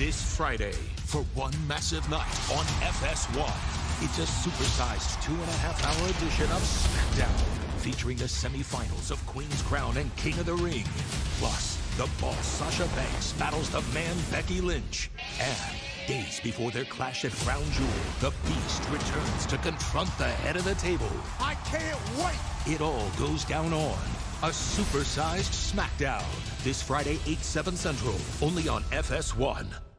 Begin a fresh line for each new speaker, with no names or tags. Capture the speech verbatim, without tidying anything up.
This Friday, for one massive night on F S one, it's a supersized two and a half hour edition of SmackDown, featuring the semifinals of Queen's Crown and King of the Ring. Plus, the boss Sasha Banks battles the man Becky Lynch. And days before their clash at Crown Jewel, the Beast returns to confront the head of the table.
I can't wait!
It all goes down on a supersized SmackDown. This Friday, eight, seven Central, only on F S one.